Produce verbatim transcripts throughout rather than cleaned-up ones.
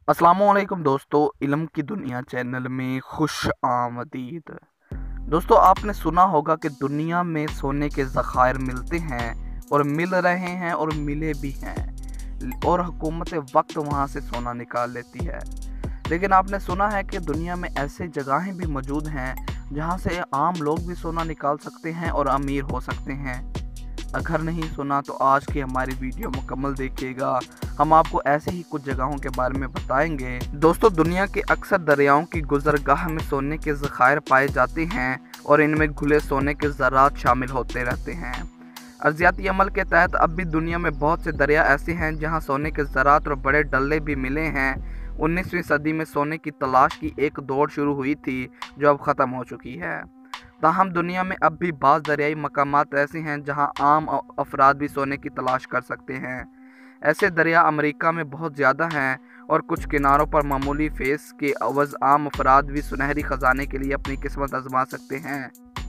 अस्सलामुअलैकुम दोस्तों, इल्म की दुनिया चैनल में खुश आमदीद। दोस्तों, आपने सुना होगा कि दुनिया में सोने के ज़खायर मिलते हैं और मिल रहे हैं और मिले भी हैं और हुकूमत वक्त वहाँ से सोना निकाल लेती है। लेकिन आपने सुना है कि दुनिया में ऐसे जगहें भी मौजूद हैं जहाँ से आम लोग भी सोना निकाल सकते हैं और अमीर हो सकते हैं। अगर नहीं सुना तो आज की हमारी वीडियो मुकम्मल देखिएगा, हम आपको ऐसे ही कुछ जगहों के बारे में बताएंगे। दोस्तों, दुनिया के अक्सर दरियाओं की गुजरगाह में सोने के ज़खायर पाए जाते हैं और इनमें घुले सोने के ज़रात शामिल होते रहते हैं। अर्जियाती अमल के तहत अब भी दुनिया में बहुत से दरिया ऐसे हैं जहां सोने के ज़रात और बड़े डल्ले भी मिले हैं। उन्नीसवीं सदी में सोने की तलाश की एक दौड़ शुरू हुई थी जो अब ख़त्म हो चुकी है। ताहम दुनिया में अब भी बाज़ दरियाई मकामात ऐसे हैं जहां आम अफराद भी सोने की तलाश कर सकते हैं। ऐसे दरिया अमेरिका में बहुत ज़्यादा हैं और कुछ किनारों पर मामूली फेस के अवज़ आम अफराद भी सुनहरी ख़जाने के लिए अपनी किस्मत आजमा सकते हैं।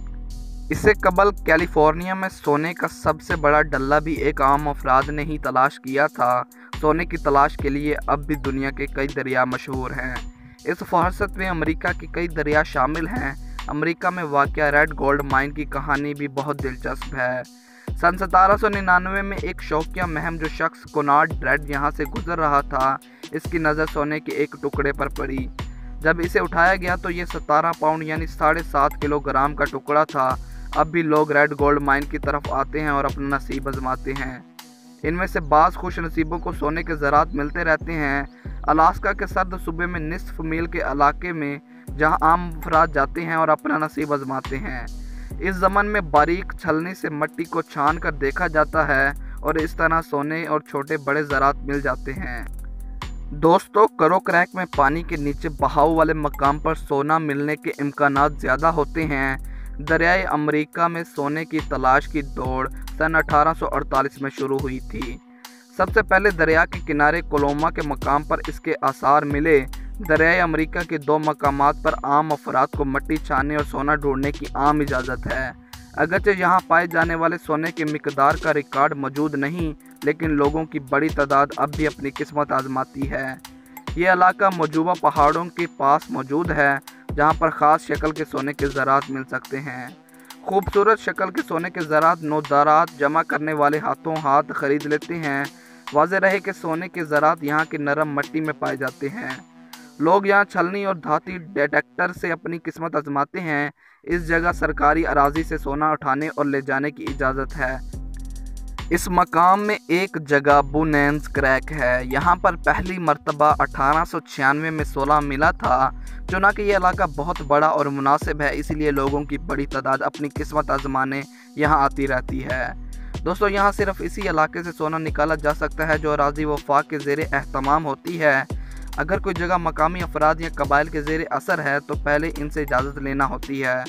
इससे कबल कैलिफोर्निया में सोने का सबसे बड़ा डल्ला भी एक आम अफराद ने ही तलाश किया था। सोने की तलाश के लिए अब भी दुनिया के कई दरिया मशहूर हैं। इस फहरस्त में अमेरिका के कई दरिया शामिल हैं। अमेरिका में वाक़या रेड गोल्ड माइन की कहानी भी बहुत दिलचस्प है। सन सतारह सौ निन्यानवे में एक शौकिया महम जो शख्स कोनार्ड ड्रेड यहाँ से गुजर रहा था, इसकी नज़र सोने के एक टुकड़े पर पड़ी। जब इसे उठाया गया तो ये सतारह पाउंड यानी साढ़े सात किलोग्राम का टुकड़ा था। अब भी लोग रेड गोल्ड माइन की तरफ आते हैं और अपना नसीब आजमाते हैं। इनमें से बाज़ खुश नसीबों को सोने के ज़रात मिलते रहते हैं। अलास्का के सर्द सूबे में निस्फ मील के इलाके में जहां आम अफराद जाते हैं और अपना नसीब आजमाते हैं। इस ज़मन में बारीक छलनी से मट्टी को छान कर देखा जाता है और इस तरह सोने और छोटे बड़े ज़रात मिल जाते हैं। दोस्तों, करो क्रैक में पानी के नीचे बहाव वाले मकाम पर सोना मिलने के इम्कानात ज़्यादा होते हैं। दरियाई अमेरिका में सोने की तलाश की दौड़ सन अठारह सौ अड़तालीस में शुरू हुई थी। सबसे पहले दरिया के किनारे कोलोमा के मकाम पर इसके आसार मिले। दरियाई अमेरिका के दो मकामात पर आम अफराद को मट्टी छानने और सोना ढूंढने की आम इजाज़त है। अगरचे यहाँ पाए जाने वाले सोने की मिकदार का रिकॉर्ड मौजूद नहीं, लेकिन लोगों की बड़ी तादाद अब भी अपनी किस्मत आजमाती है। ये इलाका मौजूदा पहाड़ों के पास मौजूद है जहाँ पर ख़ास शक्ल के सोने के ज़रात मिल सकते हैं। खूबसूरत शक्ल के सोने के ज़रात नौदारात जमा करने वाले हाथों हाथ खरीद लेते हैं। वाज़ेह रहे कि सोने के ज़रात यहाँ की नरम मट्टी में पाए जाते हैं। लोग यहाँ छलनी और धाती डिटेक्टर से अपनी किस्मत आजमाते हैं। इस जगह सरकारी अराजी से सोना उठाने और ले जाने की इजाज़त है। इस मकाम में एक जगह बुनेंस क्रैक है। यहाँ पर पहली मरतबा अठारह सौ छियानवे में सोना मिला था। चुनांकि ये इलाका बहुत बड़ा और मुनासिब है, इसलिए लोगों की बड़ी तादाद अपनी किस्मत आजमाने यहाँ आती रहती है। दोस्तों, यहाँ सिर्फ इसी इलाके से सोना निकाला जा सकता है जो अराजी वफाक के ज़ेरे एहतमाम होती है। अगर कोई जगह मकामी अफराद या कबाइल के ज़ेरे असर है तो पहले इनसे इजाज़त लेना होती है।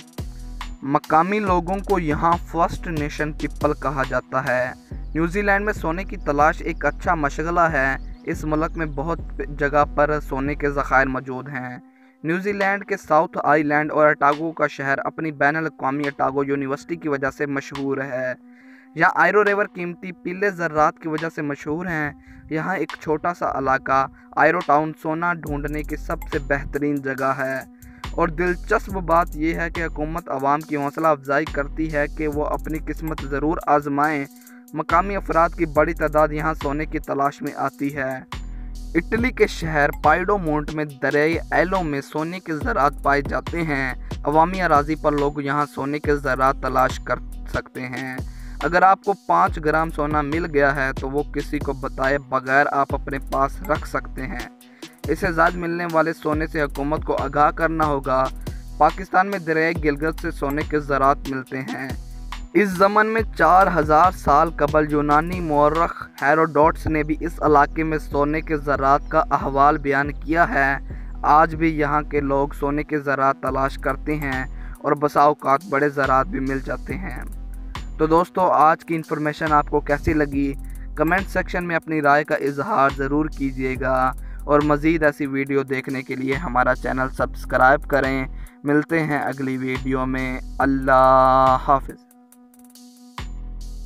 मकामी लोगों को यहाँ फर्स्ट नेशन पीपल कहा जाता है। न्यूजीलैंड में सोने की तलाश एक अच्छा मशगला है। इस मुल्क में बहुत जगह पर सोने के ज़खायर मौजूद हैं। न्यूजीलैंड के साउथ आइलैंड और अटागो का शहर अपनी बैनुल अक़वामी अटागो यूनिवर्सिटी की वजह से मशहूर है। यहाँ आयरो रिवर कीमती पीले ज़रात की वजह से मशहूर हैं। यहाँ एक छोटा सा इलाका आयरो टाउन सोना ढूंढने की सबसे बेहतरीन जगह है। और दिलचस्प बात यह है कि हुकूमत आवाम की हौसला अफजाई करती है कि वो अपनी किस्मत ज़रूर आजमाएं। मकामी अफराद की बड़ी तादाद यहाँ सोने की तलाश में आती है। इटली के शहर पाइडोमोंट में दरियाई एलो में सोने के ज़रात पाए जाते हैं। अवामी अराजी पर लोग यहाँ सोने के ज़रात तलाश कर सकते हैं। अगर आपको पाँच ग्राम सोना मिल गया है तो वो किसी को बताए बगैर आप अपने पास रख सकते हैं। इससे ज़्यादा मिलने वाले सोने से हुकूमत को आगाह करना होगा। पाकिस्तान में दरियाई गिलगित से सोने के ज़रात मिलते हैं। इस ज़मन में चार हज़ार साल कबल यूनानी मौरख हेरोडोटस ने भी इस इलाके में सोने के ज़रात का अहवाल बयान किया है। आज भी यहाँ के लोग सोने के ज़रात तलाश करते हैं और बसा औकात बड़े ज़रात भी मिल जाते हैं। तो दोस्तों, आज की इन्फॉर्मेशन आपको कैसी लगी? कमेंट सेक्शन में अपनी राय का इजहार ज़रूर कीजिएगा और मज़ीद ऐसी वीडियो देखने के लिए हमारा चैनल सब्सक्राइब करें। मिलते हैं अगली वीडियो में। अल्लाह हाफ़िज़।